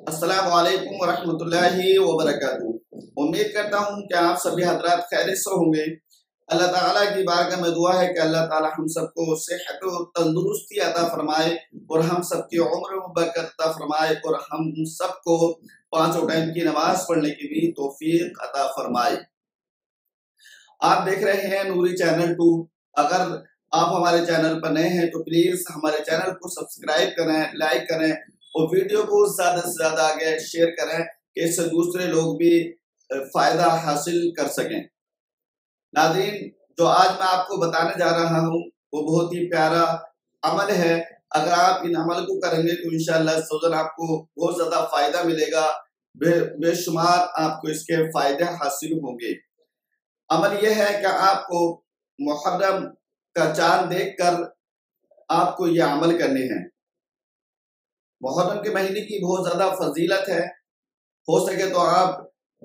अस्सलामु अलैकुम वरहमतुल्लाहि वबरकातुहू। उम्मीद करता हूँ कि आप सभी हजरात खैरियत से होंगे। अल्लाह ताला की बारगाह में दुआ है कि अल्लाह ताला हम सबको सेहत और तंदुरुस्ती अता फरमाए और हम सबकी उम्र में बरकत अता फरमाए और हम सबको पांचों टाइम की नमाज पढ़ने की भी तौफीक अता फरमाए। आप देख रहे हैं नूरी चैनल 2। अगर आप हमारे चैनल पर नए हैं तो प्लीज हमारे चैनल को सब्सक्राइब करें, लाइक करें और वीडियो को ज्यादा से ज्यादा आगे शेयर करें कि इससे दूसरे लोग भी फायदा हासिल कर सकें। नाज़रीन, जो आज मैं आपको बताने जा रहा हूँ वो बहुत ही प्यारा अमल है। अगर आप इन अमल को करेंगे तो इंशाअल्लाह आपको बहुत ज्यादा फायदा मिलेगा, बेशुमार आपको इसके फायदे हासिल होंगे। अमल यह है कि आपको मुहर्रम का चांद देखकर आपको ये अमल करने हैं। मुहर्रम के महीने की बहुत ज्यादा फजीलत है। हो सके तो आप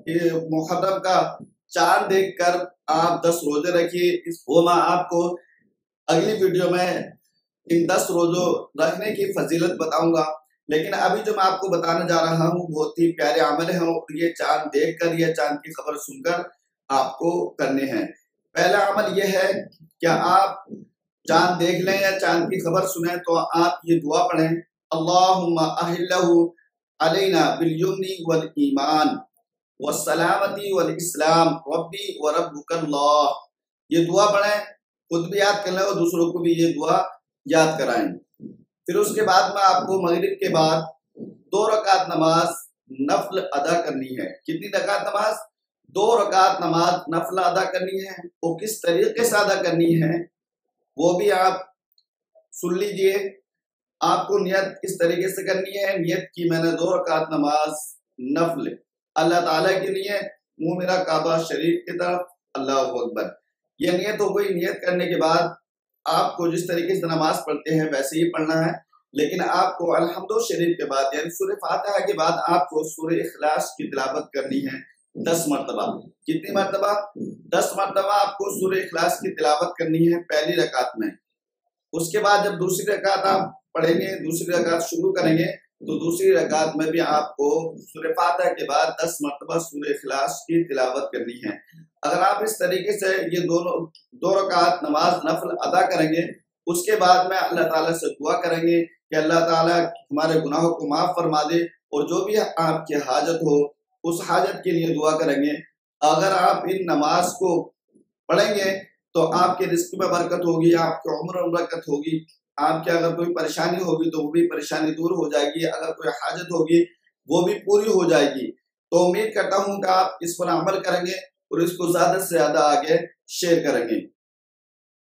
मुहर्रम का चांद देखकर आप 10 रोजे रखिए। वो मैं आपको अगली वीडियो में इन 10 रोजों रखने की फजीलत बताऊंगा, लेकिन अभी जो मैं आपको बताने जा रहा हूँ बहुत ही प्यारे अमल है और ये चांद देखकर, ये चांद की खबर सुनकर आपको करने हैं। पहला अमल यह है कि आप चांद देख लें या चांद की खबर सुने तो आप ये दुआ पढ़ें, अल्लाहुम्मा अहिल्लहु अलैना बिल युमनी वल ईमान वस्सलामती वल इस्लाम रब्बी व रब्बुकल्लाह। ये दुआ पढ़ें, खुद भी याद कर लें और दूसरों को भी ये दुआ याद कराएं। फिर उसके बाद में आपको मगरिब के बाद 2 रकात नमाज नफल अदा करनी है। कितनी रकात नमाज? 2 रकात नमाज नफल अदा करनी है। वो किस तरीके से अदा करनी है वो भी आप सुन लीजिए। आपको नियत इस तरीके से करनी है, नियत की मैंने 2 रकात नमाज नफल अल्लाह ताला के लिए, मुंह मेरा काबा शरीफ की तरफ, अल्लाहु अकबर। ये नियत हो गई। नियत करने के बाद आपको जिस तरीके से नमाज पढ़ते हैं वैसे ही पढ़ना है, लेकिन आपको अल्हम्दुलिल्लाह शरीफ के बाद यानी सूरह फातिहा के बाद आपको सूरह इखलास की तिलावत करनी है 10 मरतबा। कितनी मरतबा? 10 मरतबा आपको सूरह इखलास की तिलावत करनी है पहली रकात में। उसके बाद जब दूसरी रकात आप पढ़ेंगे, दूसरी रकात शुरू करेंगे तो दूसरी रकात में भी आपको सूरह फातिहा के बाद 10 मरतबा सूरह इखलास की तिलावत करनी है। अगर आप इस तरीके से ये दोनों 2 रकात नमाज नफल अदा करेंगे, उसके बाद में अल्लाह ताला से दुआ करेंगे कि अल्लाह ताला हमारे गुनाहों को माफ फरमा दे और जो भी आपकी हाजत हो उस हाजत के लिए दुआ करेंगे। अगर आप इन नमाज को पढ़ेंगे तो आपके रिस्क में बरकत होगी, आपकी उम्र में बरकत होगी, आपकी अगर कोई परेशानी होगी तो वो भी परेशानी दूर हो जाएगी, अगर कोई हाजत होगी वो भी पूरी हो जाएगी। तो उम्मीद करता हूँ कि आप इस पर अमल करेंगे और इसको ज्यादा से ज्यादा आगे शेयर करेंगे।